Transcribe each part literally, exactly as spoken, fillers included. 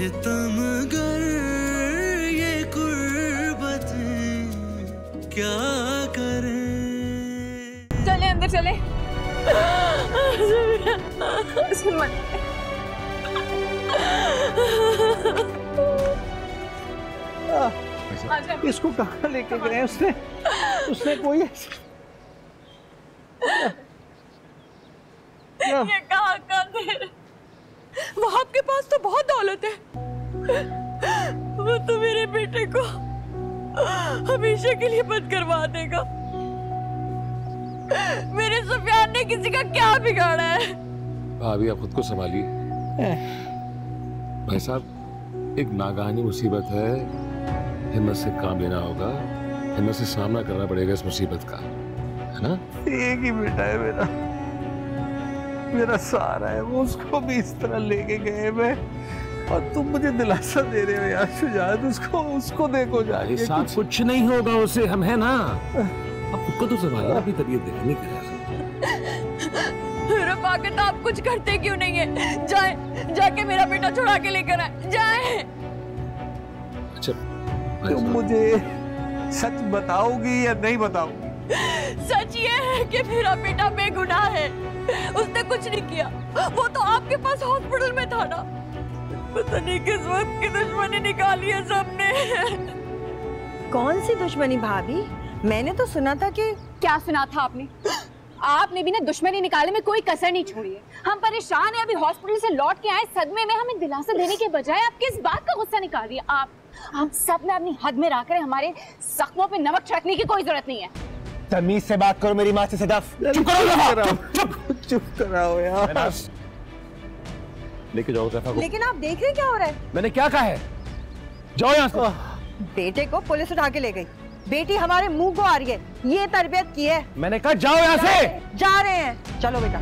सितम गर ये कुर्बतें क्या करें। चले अंदर चले। इसको कहाँ लेके गए उसने? उसने कोई ये कहाँ का दे? वो आपके पास तो बहुत दौलत है। वो तो मेरे बेटे को हमेशा के लिए बंद करवा देगा। मेरे सुफियान ने किसी का क्या बिगाड़ा है? भाभी आप खुद को संभालिए। भाई साहब, एक नागानी मुसीबत है, हिम्मत से काम लेना होगा, हिम्मत से सामना करना पड़ेगा इस मुसीबत का, है ना? एक ही बेटा है मेरा, मेरा सहारा है, वो उसको भी इस तरह लेके गए मैं, और तुम मुझे दिलासा दे रहे हो यार शुजात, उसको उसको देखो जाके। कुछ... कुछ नहीं होगा उसे, हम है ना। अब खुद को तो संभालिए, अपनी तबीयत देखने के लिए। रफाकत, आप कुछ करते क्यों नहीं है? जाए, जाके मेरा बेटा छुड़ा के लेकर आए, जाए। अच्छा, तुम मुझे सच बताओगी या नहीं बताओगी? सच ये है कि मेरा बेटा बेगुनाह है, उसने कुछ नहीं किया, वो तो आपके पास हॉस्पिटल में था ना। पता नहीं किस वक्त की दुश्मनी निकाली है सबने। कौन सी दुश्मनी भाभी? मैंने तो सुना था कि... क्या सुना था आपने? आपने भी ना दुश्मनी निकालने में कोई कसर नहीं छोड़ी है। हम परेशान हैं, अभी हॉस्पिटल से लौट के आए सदमे में, हमें दिलासा देने के बजाय आप किस बात का गुस्सा निकाल रही है? आप हम सब ने अपनी हद में रहकर हमारे जख्मों पे नमक छिड़कने की कोई जरूरत नहीं है। तमीज से बात करो मेरी माँ से सदफ। चुप करो, चुप चुप कराओ यार। लेके जाओ रफा को। लेकिन आप देख रहे क्या हो रहा है? मैंने क्या कहा है? जाओ यहाँ से। बेटे को पुलिस उठा के ले गई, बेटी हमारे मुंह को आ रही है, ये तरबियत की है। मैंने कहा जाओ यहाँ से। जा रहे हैं, चलो बेटा।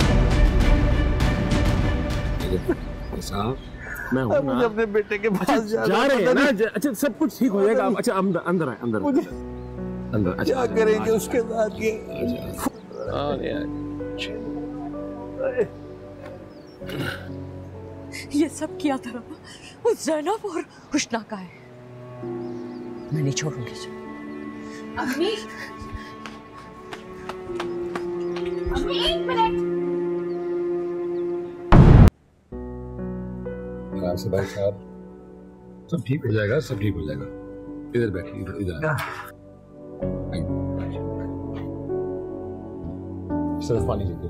साहब, मैं हूँ ना। अपने बेटे के पास जा रहे हैं ना। अच्छा, सब कुछ ठीक हो जाएगा। अच्छा, अंदर अंदर आए, अंदर मुझे अंदर। क्या करेंगे उसके साथ ये? ये सब किया था वो जैनब और हुस्ना का है। मैं नहीं छोड़ूंगी इसे। अम्मी, अम्मी एक मिनट। आराम से भाई साहब, सब ठीक हो जाएगा, सब ठीक हो जाएगा। इधर बैठिए, इधर इधर। सिर्फ पानी लीजिए।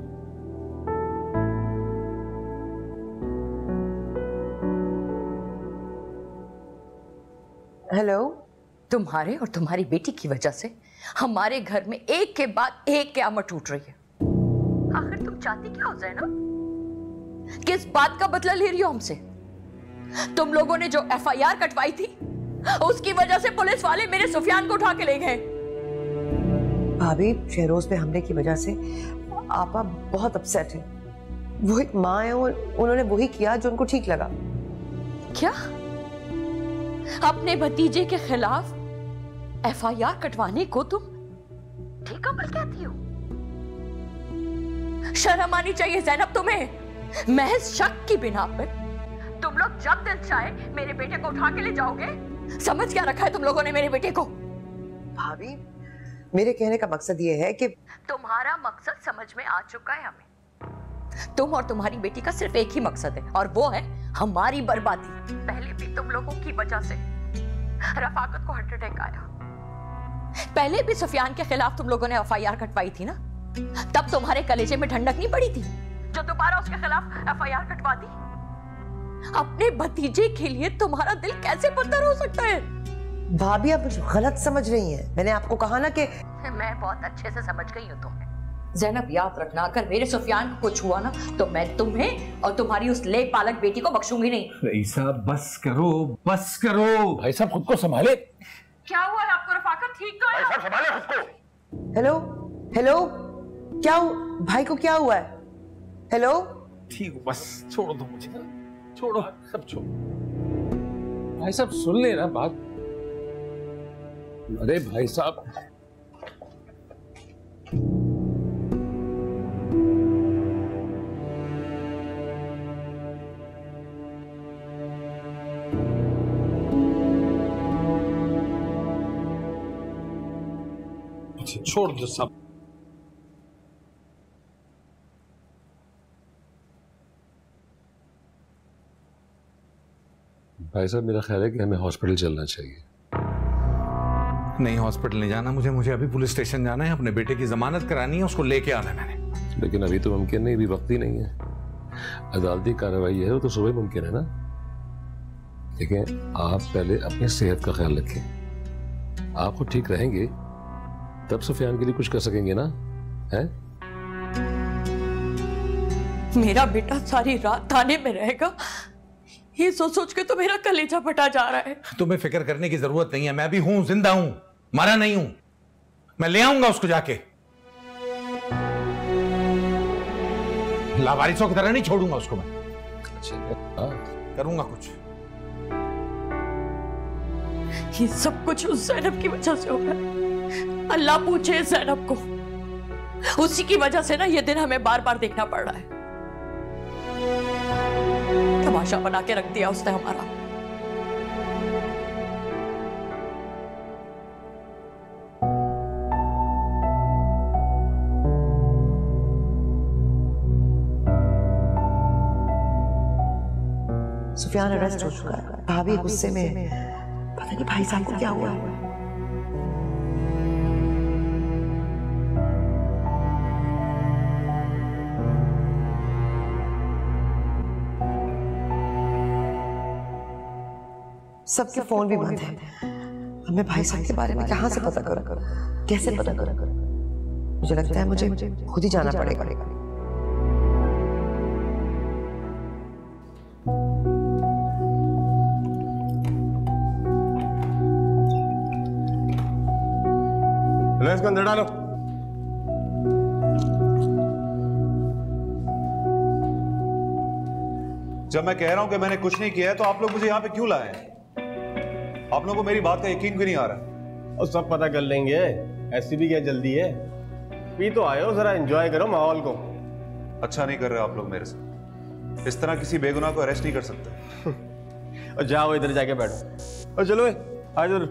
हेलो। तुम्हारे और तुम्हारी बेटी की वजह से हमारे घर में एक के बाद एक क़यामत टूट रही है। आखिर तुम चाहती क्या हो ज़ैनब? किस बात का बदला ले रही हो हमसे? तुम लोगों ने जो एफ आई आर कटवाई थी, उसकी वजह से पुलिस वाले मेरे सुफियान को उठा के ले गए। भाभी, शहरोज पे हमले की वजह से आपा बहुत अपसेट है। वो एक माँ है और उन्होंने वही किया जो उनको ठीक लगा। क्या? अपने भतीजे के खिलाफ एफ आई आर कटवाने को तुम ठीक अमल कहती हो? शर्म आनी चाहिए ज़ैनब तुम्हें। महज शक की बिना पर तुम लोग जब दिल चाहे मेरे बेटे को उठा के ले जाओगे। समझ क्या रखा है तुम लोगों ने मेरे बेटे को? भाभी, मेरे कहने का मकसद ये है कि तुम्हारा मकसद समझ में आ चुका है हमें। तुम और तुम्हारी बेटी का सिर्फ एक ही मकसद है, और वो है हमारी बर्बादी। पहले भी तुम लोगों की वजह से रफाकत को हार्ट अटैक आया। पहले भी सुफियान के खिलाफ तुम लोगों ने एफ आई आर कटवाई थी ना, तब तुम्हारे कलेजे में ठंडक नहीं पड़ी थी जो दोबारा उसके खिलाफ एफ आई आर कटवा दी? अपने भतीजे के लिए तुम्हारा दिल कैसे पत्थर हो सकता है? भाभी, आप मुझे गलत समझ रही हैं। मैंने आपको कहा ना कि मैं बहुत अच्छे से समझ गई हूँ तुम्हें। ज़ैनब, याद रखना, अगर मेरे सुफियान को कुछ हुआ ना तो मैं तुम्हें और तुम्हारी उस ले पालक बेटी को बख्शूंगी नहीं। भाई साहब बस करो, बस करो। भाई साहब खुद को संभाले। क्या हुआ है आपको? रफाकत ठीक तो है? भाई साहब संभाले खुद को। हेलो हेलो, क्या भाई को क्या हुआ है? हेलो। ठीक हो, बस छोड़ो तुम मुझे, छोड़ो सब छोड़ो। भाई साहब सुन लेना बात। अरे भाई साहब, छोड़ दो सब। भाई साहब, मेरा ख्याल है कि हमें हॉस्पिटल चलना चाहिए। नहीं, हॉस्पिटल नहीं जाना मुझे मुझे अभी पुलिस स्टेशन जाना है, अपने बेटे की जमानत करानी है, उसको लेके आना है मैंने। लेकिन अभी तो मुमकिन नहीं, अभी वक्त ही नहीं है। अदालती कार्रवाई है वो तो सुबह मुमकिन है ना। देखिए, आप पहले अपनी सेहत का ख्याल रखें। आप खुद ठीक रहेंगे तब सुफियान के लिए कुछ कर सकेंगे ना, है? मेरा बेटा सारी रात थाने में रहेगा, ये सोच सोच के तो मेरा कलेजा फटा जा रहा है। तुम्हें फिक्र करने की जरूरत नहीं है, मैं भी हूं, जिंदा हूं, मरा नहीं हूं। मैं ले आऊंगा उसको जाके, लावारिसों की तरह नहीं छोड़ूंगा उसको मैं। करूंगा कुछ। ये सब कुछ उस जैनब की वजह से होगा। अल्लाह पूछे जैनब को, उसी की वजह से ना ये दिन हमें बार बार देखना पड़ रहा है। तमाशा बना के रख दिया उसने हमारा। सुफियान अरेस्ट हो चुका है। भाभी गुस्से में, पता नहीं भाई साहब को क्या हुआ। सबके फोन भी बंद है। हमें भाई साहब के बारे में कहां से पता करूं, कैसे पता करूं? मुझे लगता है मुझे खुद ही जाना पड़ेगा। लो इसको अंदर डालो। जब मैं कह रहा हूं कि मैंने कुछ नहीं किया है तो आप लोग मुझे यहां पे क्यों लाए हैं? आप लोगों को मेरी बात का यकीन भी नहीं आ रहा। और सब पता कर लेंगे, ऐसी भी क्या जल्दी है? भी तो आए हो, जरा एंजॉय करो माहौल को। अच्छा नहीं कर रहे आप लोग मेरे साथ। इस तरह किसी बेगुनाह को अरेस्ट नहीं कर सकते। और जाओ इधर जाके बैठो। और चलो आ इधर।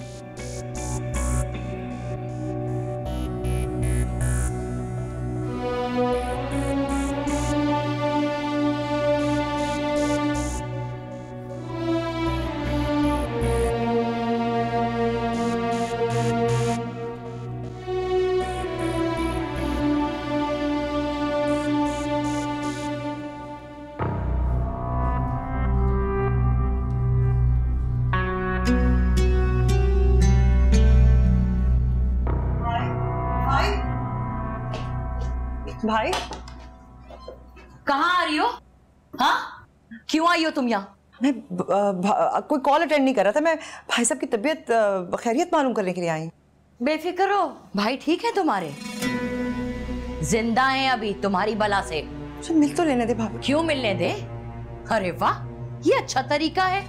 भाई कहाँ आ रही हो? हाँ, क्यों आई हो तुम यहाँ? मैं कोई कॉल अटेंड नहीं कर रहा था, मैं भाई साहब की तबीयत खैरियत मालूम करने के लिए आई। बेफिक्र हो, भाई ठीक है तुम्हारे? जिंदा हैं अभी तुम्हारी बला से। मुझे मिल तो लेने दे भाभी। क्यों मिलने दे? अरे वाह, ये अच्छा तरीका है।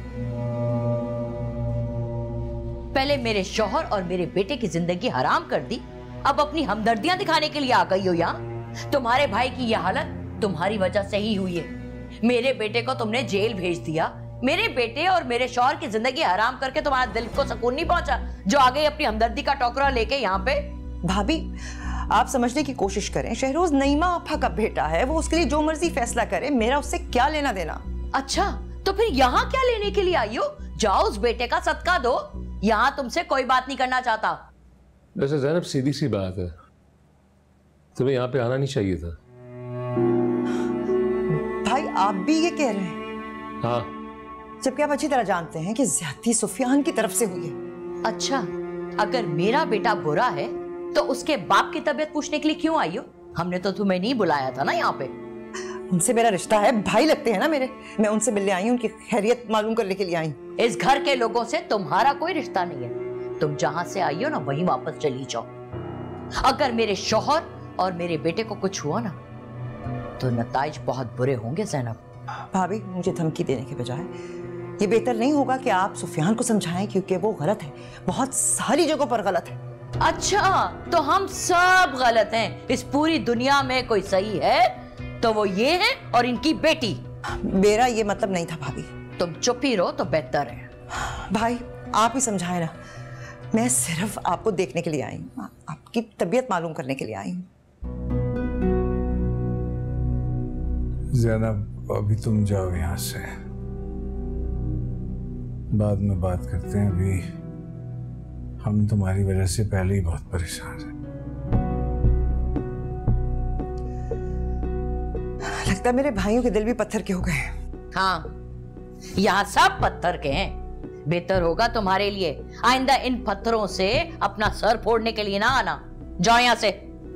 पहले मेरे शौहर और मेरे बेटे की जिंदगी हराम कर दी, अब अपनी हमदर्दियां दिखाने के लिए आ गई हो यहाँ। तुम्हारे भाई की यह हालत तुम्हारी वजह से ही हुई है। मेरे बेटे को तुमने जेल भेज दिया, मेरे बेटे और मेरे शौहर की जिंदगी हराम करके तुम्हारा दिल को सुकून नहीं पहुंचा जो आ गई अपनी हमदर्दी का टोकरा लेके यहाँ पे। भाभी आप समझने की कोशिश करें, शहरोज नईमा आपा का बेटा है, वो उसके लिए जो मर्जी फैसला करे, मेरा उससे क्या लेना देना। अच्छा, तो फिर यहाँ क्या लेने के लिए आई हो? जाओ उस बेटे का सदका दो, यहाँ तुमसे कोई बात नहीं करना चाहता। वैसे ज़ैनब सीधी सी बात है, तुम्हें यहाँ पे आना नहीं चाहिए था। भाई आप भी ये कह रहे हैं? हाँ, जबकि आप अच्छी तरह जानते हैं कि ज्यादती सुफियान की तरफ से हुई है। अच्छा, अगर मेरा बेटा बुरा है तो उसके बाप की तबीयत पूछने के लिए क्यों आई हो? हमने तो तुम्हें नहीं बुलाया था ना यहाँ पे। उनसे मेरा रिश्ता है, भाई लगते हैं ना मेरे। मैं उनसे मिलने आई हूँ, उनकी खैरियत मालूम करने के लिए आई। इस घर के लोगों से तुम्हारा कोई रिश्ता नहीं है, तुम जहां से आई हो ना वहीं वापस चली जाओ। अगर मेरे शौहर और मेरे बेटे को कुछ हुआ ना तो नताइज बहुत बुरे होंगे ज़ैनब। भाभी मुझे धमकी देने के बजाय ये बेहतर नहीं होगा कि आप सुफियान को समझाएं, क्योंकि वो गलत है, बहुत सारी जगहों पर गलत है। अच्छा, तो हम सब गलत हैं? इस पूरी दुनिया में कोई सही है तो वो ये है और इनकी बेटी। मेरा ये मतलब नहीं था भाभी। तुम चुप ही रहो तो बेहतर है। भाई आप ही समझाए ना, मैं सिर्फ आपको देखने के लिए आई हूँ, आपकी तबीयत मालूम करने के लिए आई हूँ। ज़ैनब, अभी तुम जाओ यहाँ से, बाद में बात करते हैं। अभी हम तुम्हारी वजह से पहले ही बहुत परेशान हैं। लगता है मेरे भाइयों के दिल भी पत्थर के हो गए। हाँ, यहाँ सब पत्थर के हैं। बेहतर होगा तुम्हारे लिए आइंदा इन पत्थरों से अपना सर फोड़ने के लिए ना आना। जाओ यहाँ से,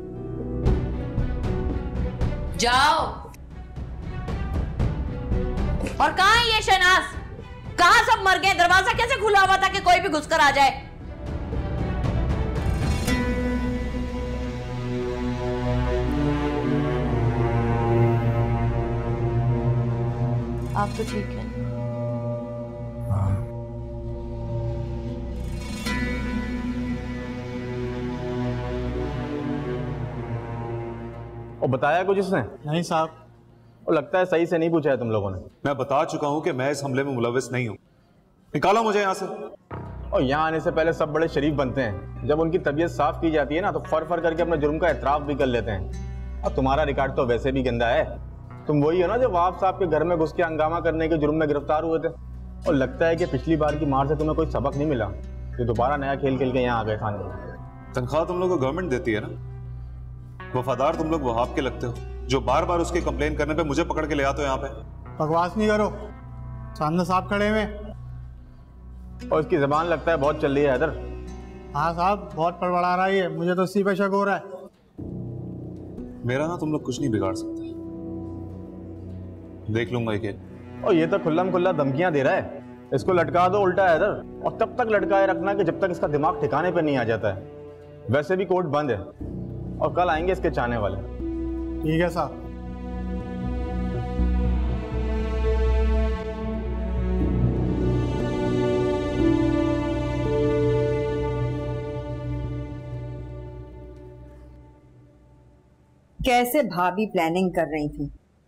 जाओ। और कहाँ है ये शहनाज? कहाँ सब मर गए? दरवाजा कैसे खुला हुआ था कि कोई भी घुसकर आ जाए? आप तो ठीक है? हाँ। और बताया कुछ इसने? नहीं साहब। और लगता है सही से नहीं पूछा है तुम लोगों ने। मैं बता चुका हूं कि मैं इस हमले में मुलविस नहीं हूं। निकालो मुझे यहाँ से। और यहाँ आने से पहले सब बड़े शरीफ बनते हैं। जब उनकी तबीयत साफ की जाती है ना तो फर फर करके अपने जुर्म का एतराफ भी कर लेते हैं। और तुम्हारा रिकॉर्ड तो वैसे भी गंदा है। तुम वही हो ना जो वाफ साहब के घर में घुस के हंगामा करने के जुर्म में गिरफ्तार हुए थे। और लगता है कि पिछली बार की मार से तुम्हें कोई सबक नहीं मिला, ये दोबारा नया खेल खेल के यहाँ आ गए खान। तनख्वाह तुम लोग को गवर्नमेंट देती है ना। वफादार तुम लोग वहाब के लगते हो, जो बार बार उसके कंप्लेन करने पे मुझे पकड़ के ले आते हो यहाँ पे। बकवास नहीं करो, सामने साहब खड़े हुए। और इसकी जबान लगता है बहुत चल रही है हैदर। हाँ साहब, बहुत पड़बड़ा रहा है, मुझे तो इसी पे शक हो रहा है। मेरा ना तुम लोग कुछ नहीं बिगाड़ सकते, देख लूंगा ये। और ये तो खुल्लम खुल्ला धमकियां दे रहा है। इसको लटका दो उल्टा हैदर, और तब तक लटकाए रखना कि जब तक इसका दिमाग ठिकाने पे नहीं आ जाता है। वैसे भी कोर्ट बंद है और कल आएंगे इसके चाहने वाले। ठीक है साहब। कैसे भाभी प्लानिंग कर रही थी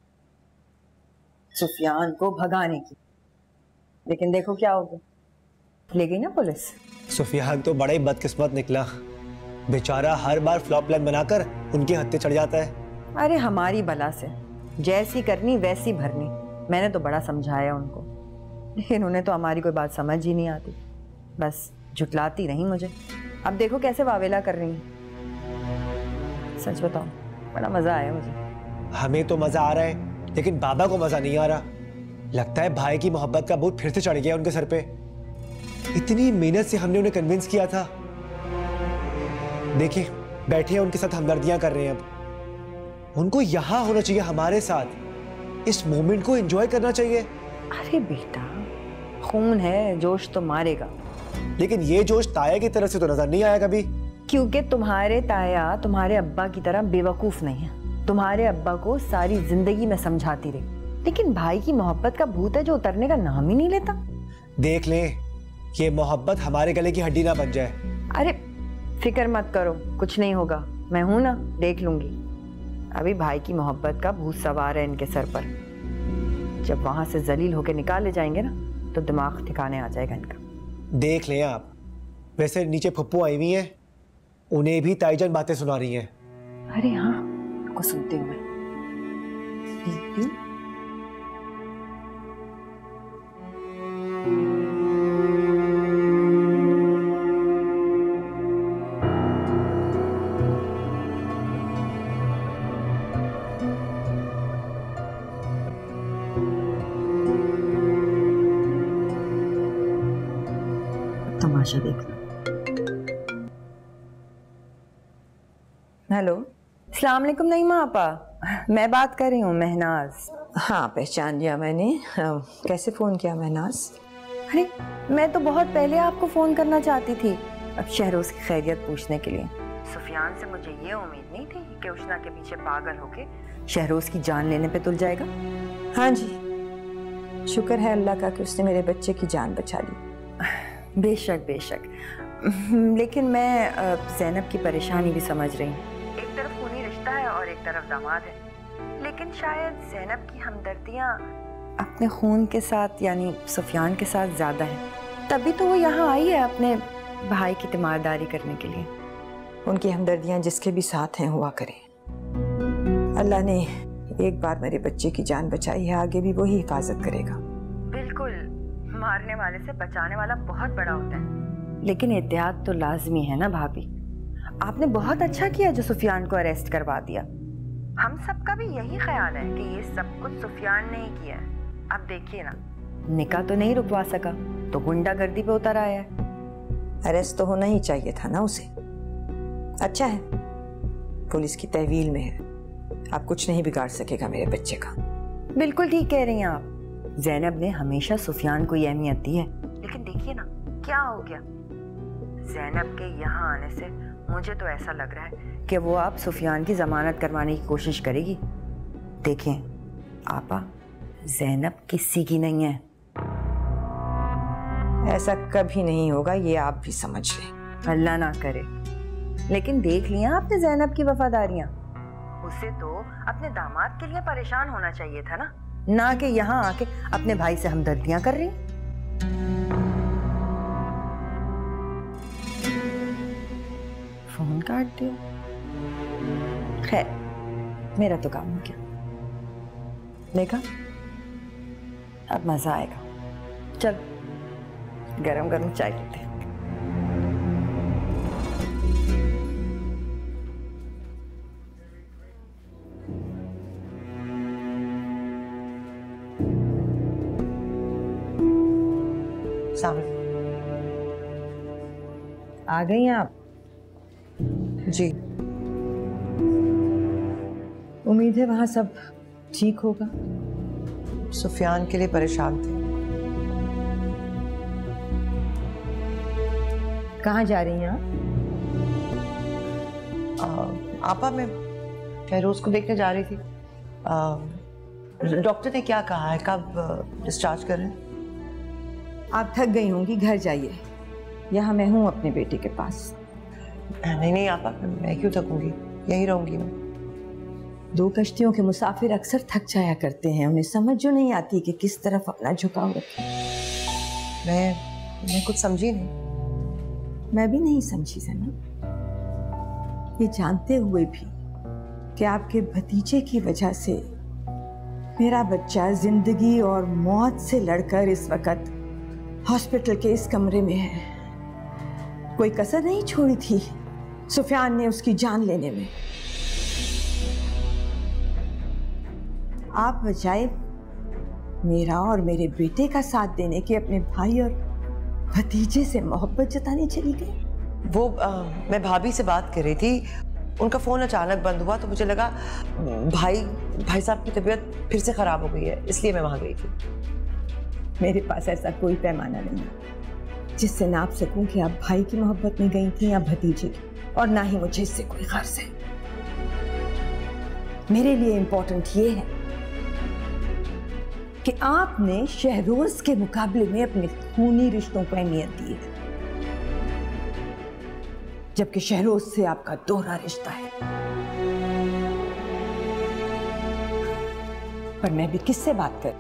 सुफियान को भगाने की, लेकिन देखो क्या हो गया, ले गई ना पुलिस। सुफियान तो बड़ा ही बदकिस्मत निकला, बेचारा हर बार फ्लॉप प्लान बनाकर उनके हत्थे चढ़ जाता है। अरे हमारी बला से जैसी करनी वैसी भरनी। मैंने तो बड़ा समझाया उनको, लेकिन उन्हें तो हमारी कोई बात समझ ही नहीं आती, बस झुटलाती रही मुझे। अब देखो कैसे वावेला कर रही हैं। सच बताओ, बड़ा मजा आया मुझे। हमें तो मजा आ रहा है, लेकिन बाबा को मजा नहीं आ रहा। लगता है भाई की मोहब्बत का भूत फिर से चढ़ गया उनके सर पे। इतनी मेहनत से हमने उन्हें कन्विंस किया था। देखिए बैठे हैं उनके साथ हमदर्दियां कर रहे हैं। अब उनको यहां होना चाहिए हमारे साथ, इस मोमेंट को एंजॉय करना चाहिए। अरे बेटा, खून है, जोश तो मारेगा। लेकिन ये जोश ताया की तरफ से तो नजर नहीं आया कभी। क्योंकि तुम्हारे ताया तुम्हारे अब्बा की तरह बेवकूफ नहीं है। तुम्हारे अब्बा को सारी जिंदगी में समझाती रही, लेकिन भाई की मोहब्बत का भूत है जो उतरने का नाम ही नहीं लेता। देख ले, ये मोहब्बत हमारे गले की हड्डी ना बन जाए। अरे फिक्र मत करो, कुछ नहीं होगा, मैं हूं ना, देख लूंगी। अभी भाई की मोहब्बत का भूत सवार है इनके सर पर। जब वहां से जलील होके निकाले जाएंगे ना तो दिमाग ठिकाने आ जाएगा इनका। देख लें आप। वैसे नीचे फप्पू आई हुई हैं, उन्हें भी ताईजान बातें सुना रही हैं। अरे हाँ, को सुनते हुए दीदी। तमाशा देखना। हेलो, अस्सलाम वालेकुम नईमा आपा, मैं बात कर रही हूँ महनाज। हाँ पहचान लिया मैंने। हाँ, कैसे फ़ोन किया महनाज? अरे मैं तो बहुत पहले आपको फ़ोन करना चाहती थी, अब शहरोज़ की खैरियत पूछने के लिए। सुफियान से मुझे ये उम्मीद नहीं थी कि उष्णा के पीछे पागल होके शहरोज़ की जान लेने पे तुल जाएगा। हाँ जी, शुक्र है अल्लाह का कि उसने मेरे बच्चे की जान बचा ली। बेशक बेशक, लेकिन मैं ज़ैनब की परेशानी भी समझ रही हूँ। एक तरफ खूनी रिश्ता है और एक तरफ दामाद है, लेकिन शायद ज़ैनब की हमदर्दियाँ अपने खून के साथ यानी सुफियान के साथ ज़्यादा है, तभी तो वो यहाँ आई है अपने भाई की तीमारदारी करने के लिए। उनकी हमदर्दियां जिसके भी साथ हैं हुआ करें। अल्लाह ने एक बार मेरे बच्चे की जान बचाई है, आगे भी वही हिफाजत करेगा। बिल्कुल, मारने वाले से बचाने वाला बहुत बड़ा होता है, लेकिन एहतियात तो लाजमी है ना भाभी। आपने बहुत अच्छा किया जो सुफियान को अरेस्ट करवा दिया। हम सबका भी यही ख्याल है कि ये सब कुछ सुफियान ने ही किया है। अब देखिए ना, निकाह तो नहीं रुकवा सका तो गुंडागर्दी पे उतर आया है। अरेस्ट तो होना ही चाहिए था ना उसे। अच्छा है, पुलिस की तहवील में है, आप कुछ नहीं बिगाड़ सकेगा मेरे बच्चे का। बिल्कुल ठीक कह रही हैं आप। ज़ैनब ने हमेशा सुफियान को ये अहमियत दी है, लेकिन देखिए ना क्या हो गया। ज़ैनब के यहाँ आने से मुझे तो ऐसा लग रहा है कि वो आप सुफियान की जमानत करवाने की कोशिश करेगी। देखें आपा, ज़ैनब किसी की नहीं है। ऐसा कभी नहीं होगा, ये आप भी समझ लें। अल्लाह ना करे। लेकिन देख लिया आपने ज़ैनब की वफादारियां। उसे तो अपने दामाद के लिए परेशान होना चाहिए था ना, ना कि यहाँ आके अपने भाई से हमदर्दियां कर रही। फोन काट दिया। खैर, मेरा तो काम हो गया। देखा, अब मजा आएगा। चल गरम गरम चाय पीते हैं। आ गई हैं आप? जी। उम्मीद है वहां सब ठीक होगा। सुफियान के लिए परेशान थे। कहाँ जा रही हैं आप? आपा, मैं फैरोज को देखने जा रही थी। डॉक्टर ने क्या कहा है, कब डिस्चार्ज कर रहे हैं? आप थक गई होंगी, घर जाइए। यहाँ मैं हूँ अपने बेटे के पास। नहीं नहीं आपा, मैं क्यों थकूंगी, यहीं रहूंगी मैं। दो कश्तियों के मुसाफिर अक्सर थक जाया करते हैं, उन्हें समझ जो नहीं आती कि किस तरफ अपना झुकाव रखें। मैं मैं कुछ समझी नहीं। मैं भी नहीं समझी ज़ैनब, ये जानते हुए भी कि आपके भतीजे की वजह से मेरा बच्चा जिंदगी और मौत से लड़कर इस वक्त हॉस्पिटल के इस कमरे में है। कोई कसर नहीं छोड़ी थी सुफियान ने उसकी जान लेने में। आप बजाय मेरा और मेरे बेटे का साथ देने के अपने भाई और भतीजे से मोहब्बत जताने चली गई। वो आ, मैं भाभी से बात कर रही थी, उनका फोन अचानक बंद हुआ तो मुझे लगा भाई भाई साहब की तबीयत फिर से खराब हो गई है, इसलिए मैं वहां गई थी। मेरे पास ऐसा कोई पैमाना नहीं है जिससे नाप सकूं कि आप भाई की मोहब्बत में गई थी या भतीजे की, और ना ही मुझे इससे कोई गर्ज है। मेरे लिए इंपॉर्टेंट ये है कि आपने शहरोज के मुकाबले में अपने खूनी रिश्तों को अहमियत दी है, जबकि शहरोज से आपका दोहरा रिश्ता है। पर मैं भी किससे बात कर,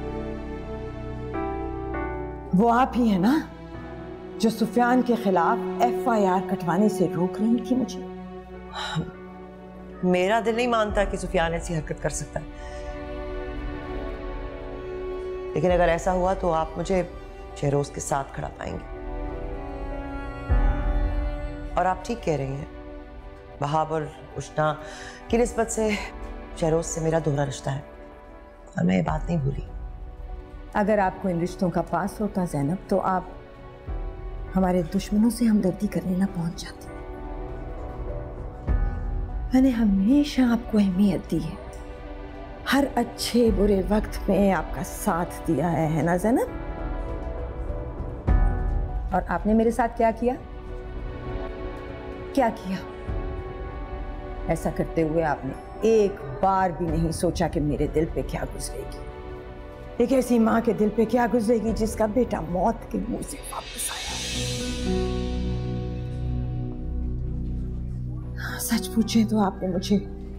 वो आप ही है ना जो सुफियान के खिलाफ एफ आई आर कटवाने से रोक रही थी मुझे। मेरा दिल नहीं मानता कि सुफियान ऐसी हरकत कर सकता है, लेकिन अगर ऐसा हुआ तो आप मुझे शहरोज के साथ खड़ा पाएंगे। और आप ठीक कह रही हैं, वहाब और उष्णा की निस्बत से शहरोज से मेरा दोहरा रिश्ता है, और मैं ये बात नहीं भूली। अगर आपको इन रिश्तों का पास होता ज़ैनब, तो आप हमारे दुश्मनों से हमदर्दी करने ना पहुंच जाती। मैंने हमेशा आपको अहमियत दी है, हर अच्छे बुरे वक्त में आपका साथ दिया है, है ना ज़ैनब? और आपने मेरे साथ क्या किया क्या किया ऐसा करते हुए आपने एक बार भी नहीं सोचा कि मेरे दिल पे क्या गुजरेगी, एक ऐसी माँ के दिल पे क्या गुजरेगी जिसका बेटा मौत के मुंह से वापस आया। सच पूछे तो आपने मुझे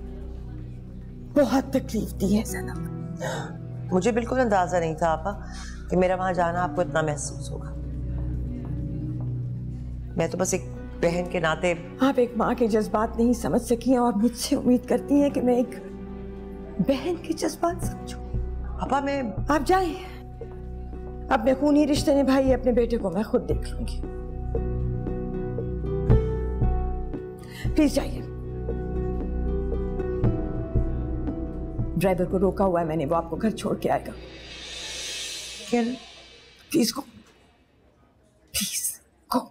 बहुत तकलीफ दी है ज़ैनब। मुझे बिल्कुल अंदाजा नहीं था आपा कि मेरा वहां जाना आपको इतना महसूस होगा। मैं तो बस एक बहन के नाते। आप एक माँ के जज्बात नहीं समझ सकी और मुझसे उम्मीद करती हैं कि मैं एक बहन के जज्बात समझूं। पापा मैं। आप जाइए, अपने खूनी रिश्ते निभाइए, अपने बेटे को मैं खुद देख लूंगी। प्लीज जाइए। ड्राइवर को रोका हुआ है मैंने, वो आपको घर छोड़ के आएगा। क्या? Please go, please go.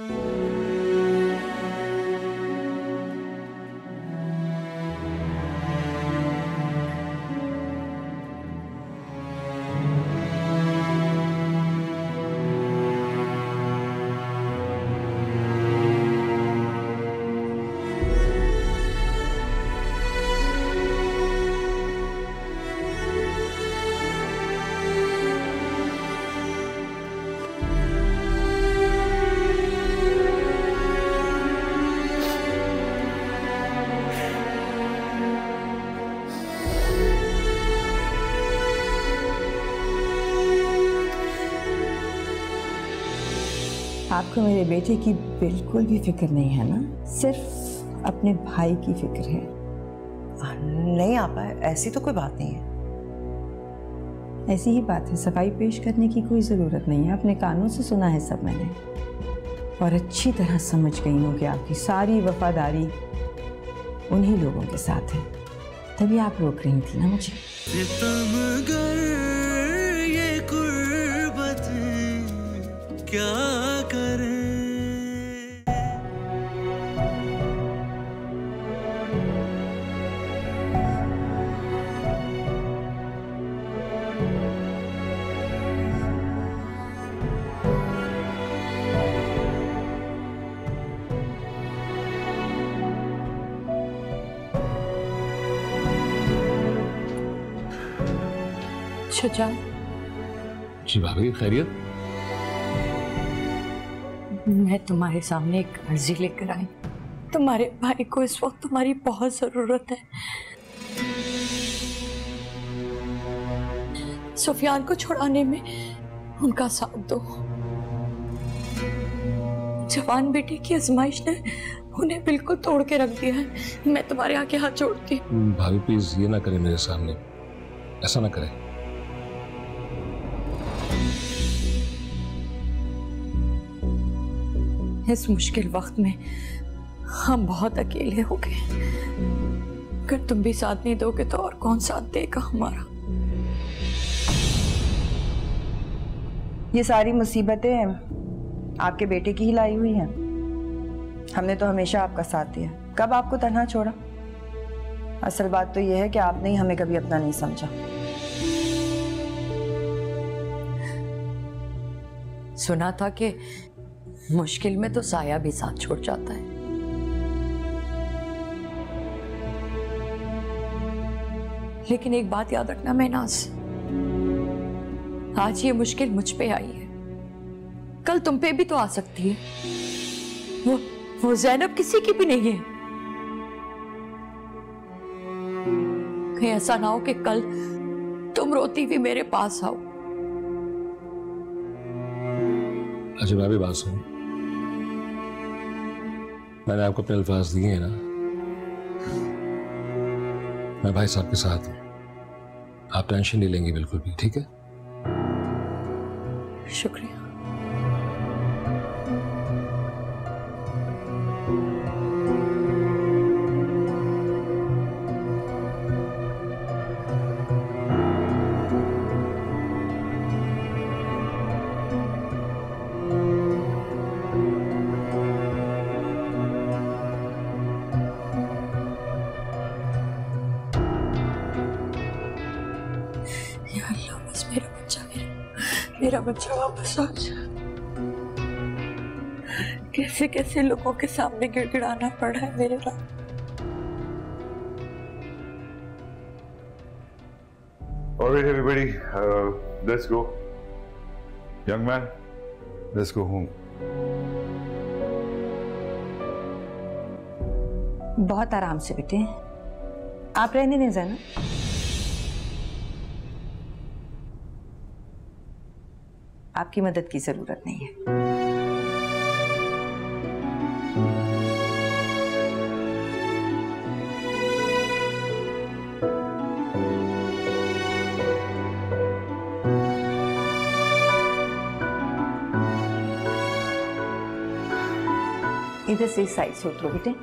आपको मेरे बेटे की बिल्कुल भी फिक्र नहीं है ना? सिर्फ अपने भाई की फिक्र है। नहीं आपा, ऐसी तो कोई बात नहीं है। ऐसी ही बात है, सफाई पेश करने की कोई ज़रूरत नहीं है। अपने कानों से सुना है सब मैंने, और अच्छी तरह समझ गई हूँ कि आपकी सारी वफादारी उन्हीं लोगों के साथ है, तभी आप रोक रही थी ना मुझे। सितमगर ये कुर्बतें क्या करें। शुजा। जी भाभी, खैरियत? मैं तुम्हारे सामने एक अर्जी लेकर आई। तुम्हारे भाई को इस वक्त तुम्हारी बहुत जरूरत है। सुफियान को छुड़ाने में उनका साथ दो। जवान बेटे की आजमाइश ने उन्हें बिल्कुल तोड़ के रख दिया है। मैं तुम्हारे आगे हाथ जोड़ती हूँ। भाभी प्लीज ये ना करें मेरे सामने, ऐसा ना करें। इस मुश्किल वक्त में हम बहुत अकेले हो गए। अगर तुम भी साथ नहीं दोगे तो और कौन साथ देगा हमारा? ये सारी मुसीबतें आपके बेटे की ही लाई हुई हैं। हमने तो हमेशा आपका साथ दिया, कब आपको तन्हा छोड़ा। असल बात तो ये है कि आपने ही हमें कभी अपना नहीं समझा। सुना था कि मुश्किल में तो साया भी साथ छोड़ जाता है। लेकिन एक बात याद रखना महनाज, आज ये मुश्किल मुझ पे आई है, कल तुम पे भी तो आ सकती है। वो वो ज़ैनब किसी की भी नहीं है। कहीं ऐसा ना हो कि कल तुम रोती हुई मेरे पास आओ। अच्छा भाभी बात सुनो, मैंने आपको अपने अल्फाज दिए हैं ना, मैं भाई साहब के साथ हूं। आप टेंशन नहीं लेंगे बिल्कुल भी, ठीक है? शुक्रिया। मेरा बच्चा वापस आ जा। कैसे कैसे लोगों के सामने गिड़गिड़ाना पड़ा है मेरे रब। All right, everybody, uh, let's go. Young man, let's go home. बहुत आराम से बेटे, आप रहने नहीं जाना। आपकी मदद की जरूरत नहीं है। इधर से इस साइड से उतरो बेटे।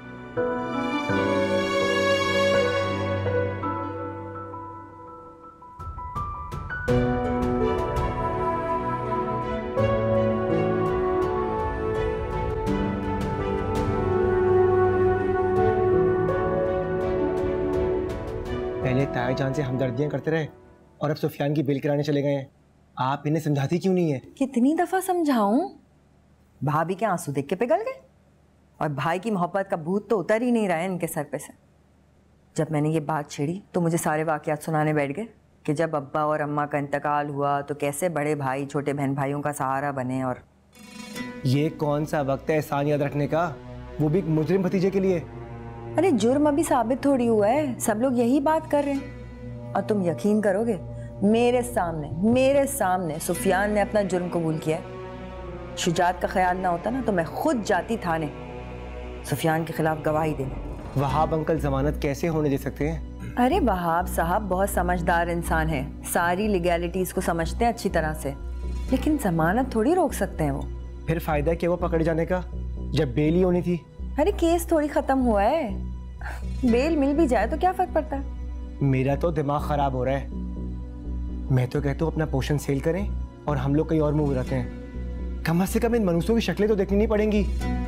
पहले ताया जान से हमदर्दियां करते रहे और अब सुफियान की बिल कराने चले गए हैं। आप इन्हें समझाती क्यों नहीं है? कितनी दफा समझाऊं? भाभी के आंसू देख के पिघल गए और भाई की मोहब्बत का भूत तो उतर ही नहीं रहा है इनके सर पे से। जब मैंने ये बात छेड़ी तो मुझे सारे वाकयात सुनाने बैठ गए कि जब अब्बा और अम्मा का इंतकाल हुआ तो कैसे बड़े भाई छोटे बहन भाइयों का सहारा बने। और ये कौन सा वक्त है एहसान याद रखने का, वो भी एक मुजरिम भतीजे के लिए? अरे जुर्म अभी साबित थोड़ी हुआ है, सब लोग यही बात कर रहे हैं। और तुम यकीन करोगे, मेरे सामने मेरे सामने सुफियान ने अपना जुर्म कबूल किया है। शुजात का ख्याल ना होता ना तो मैं खुद जाती थाने सुफियान के खिलाफ गवाही देने। वहाब अंकल जमानत कैसे होने दे सकते हैं? अरे वहाब साहब बहुत समझदार इंसान है, सारी लीगैलिटीज को समझते हैं अच्छी तरह से, लेकिन जमानत थोड़ी रोक सकते हैं वो। फिर फायदा क्या वो पकड़े जाने का जब बेल ही होनी थी? अरे केस थोड़ी खत्म हुआ है, बेल मिल भी जाए तो क्या फर्क पड़ता है। मेरा तो दिमाग खराब हो रहा है। मैं तो कहता हूँ अपना पोर्शन सेल करें और हम लोग कहीं और मूव रखते हैं। कम से कम इन मनुष्यों की शक्लें तो देखनी नहीं पड़ेंगी।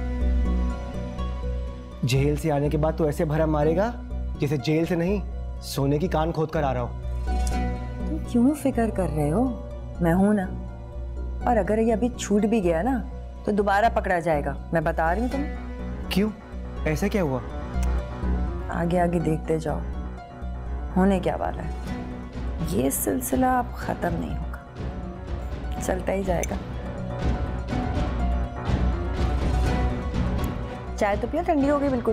जेल से आने के बाद तो ऐसे भरा मारेगा जैसे जेल से नहीं सोने की कान खोद कर आ रहा हो। तुम क्यों फिक्र कर रहे हो, मैं हूं ना। और अगर ये अभी छूट भी गया ना तो दोबारा पकड़ा जाएगा, मैं बता रही हूँ तुम्हें। क्यों, ऐसा क्या हुआ? आगे आगे देखते जाओ, होने क्या वाला है। ये सिलसिला अब खत्म नहीं होगा, चलता ही जाएगा। चाय तो पियो, ठंडी हो गई बिल्कुल।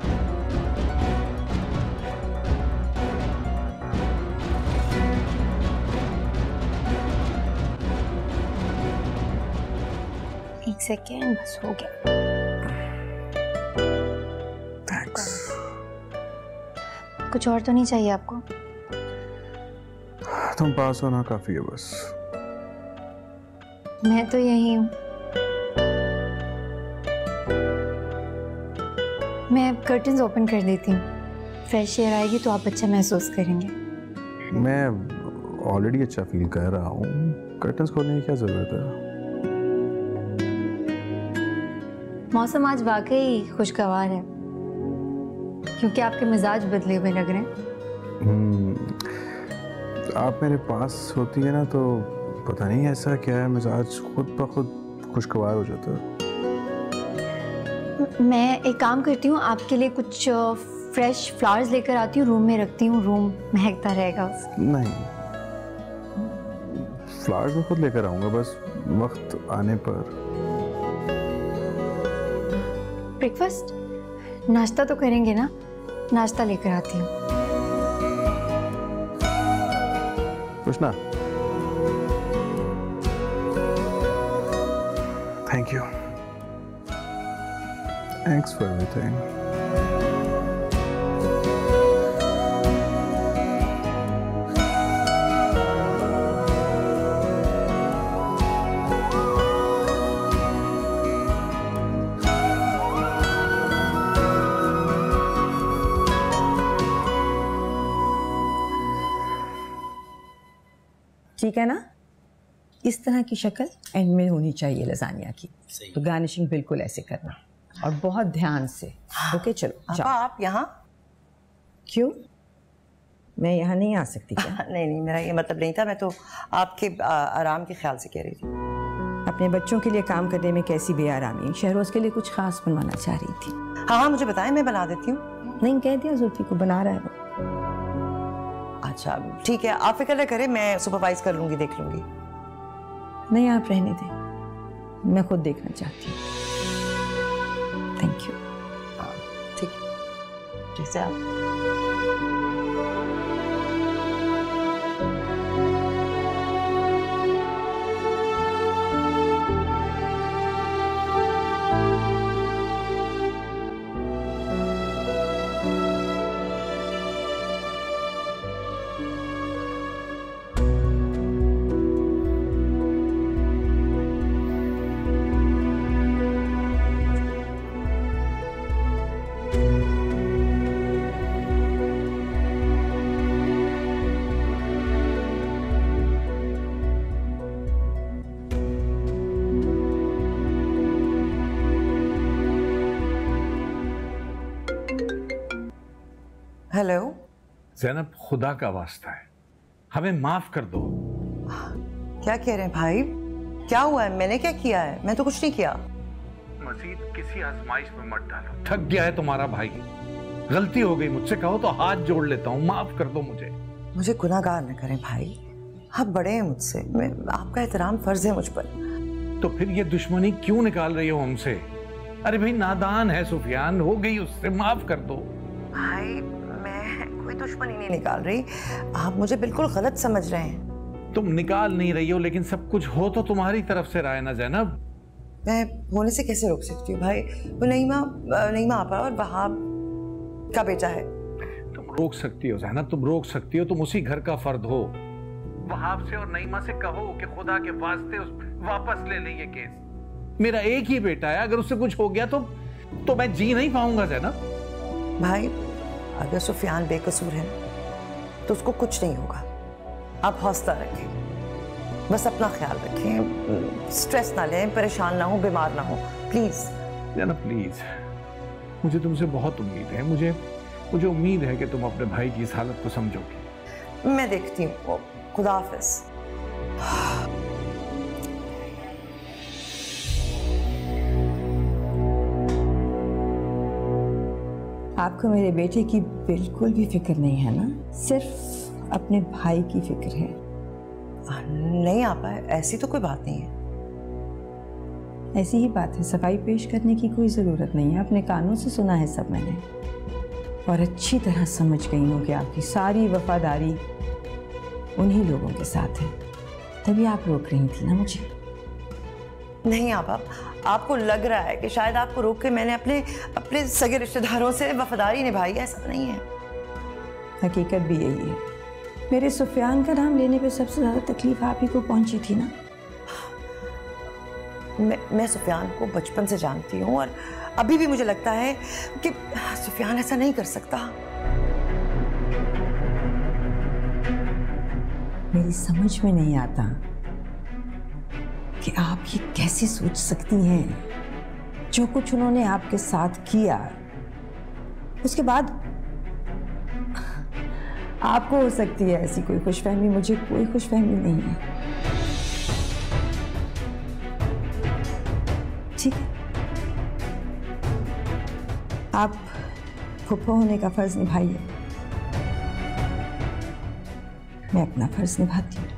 एक सेकेंड, बस हो गया। थैंक्स। कुछ और तो नहीं चाहिए आपको? तुम पास होना काफी है बस। मैं तो यही हूँ। मैं कर्टन्स ओपन कर देती हूँ, फ्रेश एयर आएगी तो आप अच्छा महसूस करेंगे। मैं ऑलरेडी अच्छा फील कर रहा हूँ, कर्टन्स खोलने की क्या जरूरत है? मौसम आज वाकई खुशगवार है, क्योंकि आपके मिजाज बदले हुए लग रहे हैं। आप मेरे पास होती है ना तो पता नहीं ऐसा क्या है, मिजाज खुद ब खुद खुशगवार हो जाता है। मैं एक काम करती हूँ, आपके लिए कुछ फ्रेश फ्लावर्स लेकर आती हूँ, रूम में रखती हूँ, रूम महकता रहेगा। नहीं, फ्लावर्स मैं खुद लेकर आऊंगा, बस वक्त आने पर। ब्रेकफास्ट, नाश्ता तो करेंगे ना? नाश्ता लेकर आती हूँ। Krishna, thank you, thanks for everything. ठीक है ना? इस तरह की शक्ल एंड में होनी चाहिए लजानिया की। तो गार्निशिंग बिल्कुल ऐसे करना और बहुत ध्यान से। ओके चलो जाओ। आप यहाँ क्यों? मैं यहाँ नहीं आ सकती क्या? नहीं नहीं, मेरा ये मतलब नहीं था, मैं तो आपके आराम के ख्याल से कह रही थी। अपने बच्चों के लिए काम करने में कैसी बेआरामी, शहरोज के लिए कुछ खास बनवाना चाह रही थी। हाँ हाँ मुझे बताएं, मैं बना देती हूँ। नहीं, कह दिया जुल्फी को, बना रहा है वो। अच्छा ठीक है, आप फिक्र न करें, मैं सुपरवाइज कर लूंगी, देख लूंगी। नहीं आप रहने दें, मैं खुद देखना चाहती हूँ। Thank you. ठीक है, ठीक से आप। हेलो ज़ैनब, खुदा का वास्ता है, हमें माफ कर दो। क्या कह रहे हैं भाई? क्या हुआ है? मैंने क्या किया है? मैं तो कुछ नहीं किया। मजीद किसी आजमाइश में मत डालो। थक गया है तुम्हारा भाई। गलती हो गई मुझसे, कहो तो हाथ जोड़ लेता हूँ, माफ कर दो मुझे। मुझे गुनाहगार न करें भाई, आप बड़े हैं मुझसे, मैं आपका एहतराम फर्ज है मुझ पर। तो फिर ये दुश्मनी क्यों निकाल रही हो हमसे? अरे भाई नादान है सुफियान, हो गई उससे, माफ कर दो। भाई मैं कोई दुश्मनी नहीं निकाल रही, आप मुझे बिल्कुल गलत समझ रहे हैं। तुम निकाल नहीं रही हो, लेकिन सब कुछ हो तो तुम्हारी तरफ से रहा है ना ज़ैनब। मैं होने से कैसे रोक सकती हूँ भाई? वो नईमा नईमा आपा और वहाब का बेटा है। तुम रोक सकती हो ज़ैनब, तुम रोक सकती हो, तुम उसी घर का फर्द हो। वहाब से और नईमा से कहो कि खुदा के वास्ते उस वापस ले ले ये केस। मेरा एक ही बेटा है, अगर उससे कुछ हो गया तो तो मैं जी नहीं पाऊंगा ज़ैनब। भाई अगर सुफियान बेकसूर है तो उसको कुछ नहीं होगा, आप हौसला रखें, बस अपना ख्याल रखें, स्ट्रेस ना लें, परेशान ना हो, बीमार ना हो, प्लीज। ज़ैनब प्लीज, मुझे तुमसे बहुत उम्मीद है, मुझे मुझे उम्मीद है कि तुम अपने भाई की इस हालत को समझोगी। मैं देखती हूँ, खुदा हाफिज। आपको मेरे बेटे की बिल्कुल भी फिक्र नहीं है ना? सिर्फ अपने भाई की फिक्र है। नहीं आपा, ऐसी तो कोई बात नहीं है। ऐसी ही बात है, सफाई पेश करने की कोई ज़रूरत नहीं है, अपने कानों से सुना है सब मैंने, और अच्छी तरह समझ गई हूँ कि आपकी सारी वफादारी उन्हीं लोगों के साथ है, तभी आप रोक रही थी ना मुझे। नहीं आपा, आपको लग रहा है कि शायद आपको रोक के मैंने अपने अपने सगे रिश्तेदारों से वफादारी निभाई, ऐसा नहीं है। हकीकत भी यही है। मेरे सुफियान का नाम लेने पे सबसे ज़्यादा तकलीफ आप ही को पहुंची थी ना। मैं मैं सुफियान को बचपन से जानती हूँ और अभी भी मुझे लगता है कि सुफियान ऐसा नहीं कर सकता। मेरी समझ में नहीं आता कि आप ये कैसे सोच सकती हैं। जो कुछ उन्होंने आपके साथ किया, उसके बाद आपको हो सकती है ऐसी कोई खुशफहमी, मुझे कोई खुशफहमी नहीं है। ठीक है, आप फुफ्फो होने का फर्ज निभाइए, मैं अपना फर्ज निभाती हूँ।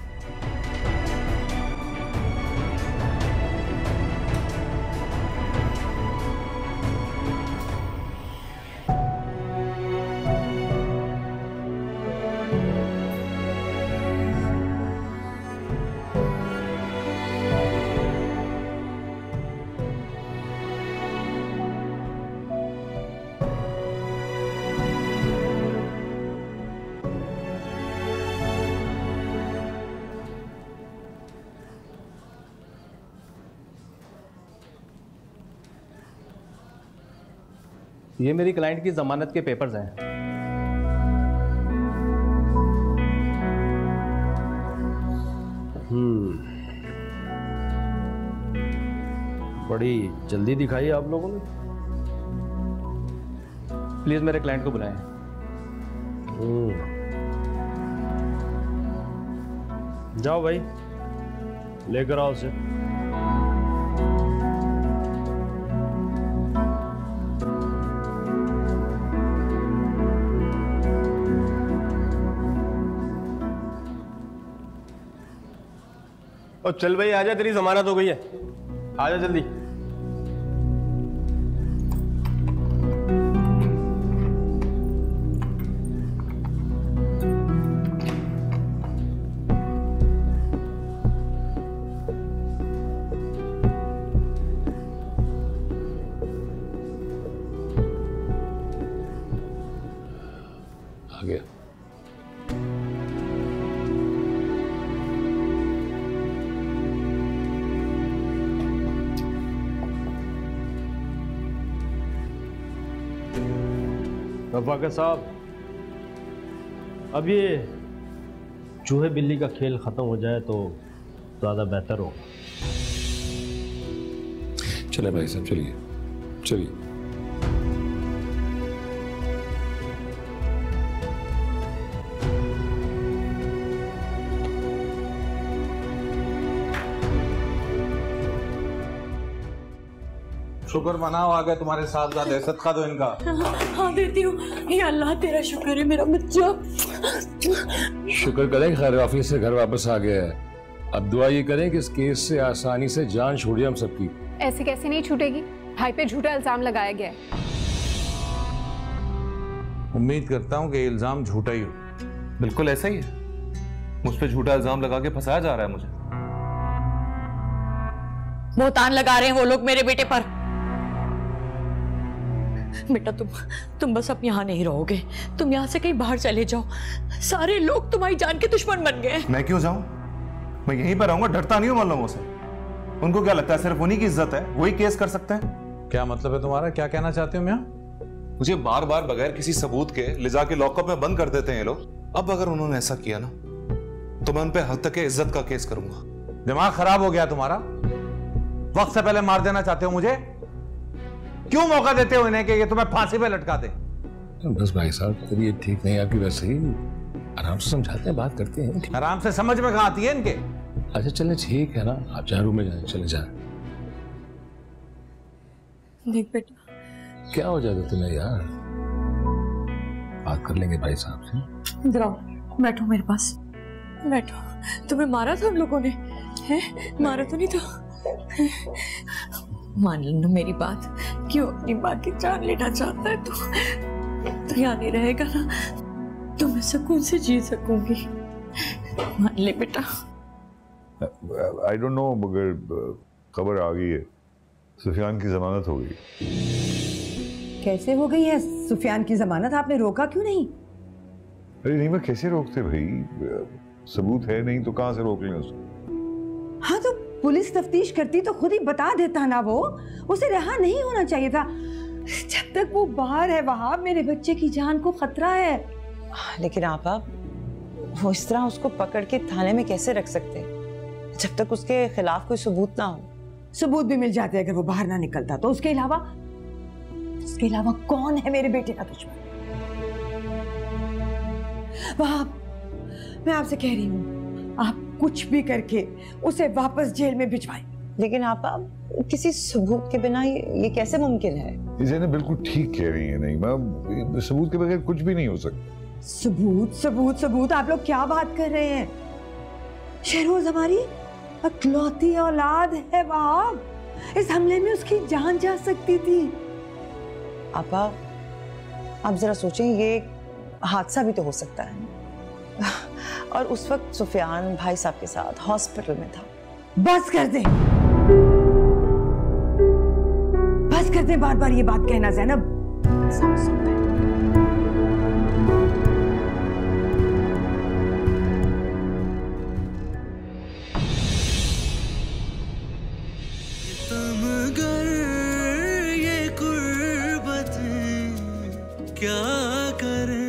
ये मेरी क्लाइंट की जमानत के पेपर्स हैं। हम्म, बड़ी जल्दी दिखाई आप लोगों ने। प्लीज मेरे क्लाइंट को बुलाएं। जाओ भाई, लेकर आओ उसे। और चल भाई आजा, तेरी जमानत हो गई है, आजा जल्दी। आ गया। रफाकत साहब, अब ये चूहे बिल्ली का खेल खत्म हो जाए तो ज़्यादा बेहतर होगा। चले भाई साहब, चलिए चलिए। शुक्र मनाओ, आ गया तुम्हारे साथ साथ दहशत का दो इनका। हाँ देती हूँ। या अल्लाह तेरा शुक्र है मेरा बच्चा। शुक्र करें खैर ऑफिस से घर वापस आ गया है। अब दुआ ये करें कि इस केस से आसानी से जान छूटे हम सबकी। ऐसे कैसे नहीं छूटेगी, भाई पे झूठा इल्जाम लगाया गया है। उम्मीद करता हूँ कि इल्जाम झूठा ही हो। बिल्कुल ऐसा ही है, मुझ पे झूठा इल्जाम लगा के फंसाया जा रहा है मुझे। बहुतान लगा रहे हैं वो लोग मेरे बेटे पर। बेटा तुम तुम बस अब यहाँ नहीं रहोगे, तुम यहाँ से कहीं बाहर चले जाओ। सारे लोग तुम्हारी जान के दुश्मन बन गए। मैं क्यों जाऊं? मैं यहीं पर रहूंगा, डरता नहीं हूं मल्लमों से। उनको क्या लगता है सिर्फ उन्हीं की इज्जत है, वही केस कर सकते हैं? क्या मतलब है तुम्हारा? क्या कहना चाहते हो मियां? मुझे बार बार बगैर किसी सबूत के ले जाके लॉकअप में बंद कर देते हैं ये लोग। अब अगर उन्होंने ऐसा किया ना तो मैं उन पे हद तक इज्जत का केस करूंगा। दिमाग खराब हो गया तुम्हारा? वक्त से पहले मार देना चाहते हो मुझे? क्यों मौका देते हो इन्हें कि ये तुम्हें फांसी पे लटका दे? बस भाई साहब तबीयत ठीक नहीं आपकी, वैसे ही आराम से समझाते हैं, बात करते हैं। आराम से समझ में कहाँ आती है इनके? अच्छा चले ठीक है ना, आप जाए रूम में जाए, चले जाए। देख बेटा क्या हो जाएगा तुम्हें यार, बात कर लेंगे भाई साहब से। इधर आओ, बैठो मेरे पास, बैठो। तुम्हें मारा था हम लोगों ने? हैं? मारा तो नहीं था? मान लो मेरी बात। क्यों अपनी बात की जान लेना चाहता है तू? तो यहाँ नहीं रहेगा ना तो मैं सुकून से जी सकूंगी। मान ले बेटा। आई डोंट नो, मगर खबर आ गई है, सुफियान की जमानत हो गई। कैसे हो गई है सुफियान की जमानत? आपने रोका क्यों नहीं? अरे नहीं, मैं कैसे रोकते भाई, सबूत है नहीं तो कहां से रोक लें उसको? हाँ तो पुलिस तफ्तीश करती तो खुद ही बता देता ना, वो उसे रहा नहीं होना चाहिए था। जब तक वो बाहर है वहां मेरे बच्चे की जान को खतरा है। लेकिन आप आप वो इस तरह उसको पकड़ के थाने में कैसे रख सकते जब तक उसके खिलाफ कोई सबूत ना हो? सबूत भी मिल जाते अगर वो बाहर ना निकलता तो। उसके अलावा उसके अलावा कौन है मेरे बेटे का दुश्मन? वहां मैं आपसे कह रही हूँ आप कुछ भी करके उसे वापस जेल में भिजवाएं। लेकिन आप, आप किसी सबूत के बिना ये, ये कैसे मुमकिन है? ज़ैनब बिल्कुल ठीक कह रही है। नहीं मैं, सबूत के बगैर कुछ भी नहीं हो सकता। सबूत सबूत सबूत, आप लोग क्या बात कर रहे हैं? शहरोज हमारी अकलौती औलाद है वहाब, इस हमले में उसकी जान जा सकती थी। आपा आप जरा सोचें, ये हादसा भी तो हो सकता है और उस वक्त सुफियान भाई साहब के साथ हॉस्पिटल में था। बस कर दे, बस कर दे बार बार ये बात कहना ज़ैनब। तमगर ये कुर्बत क्या करे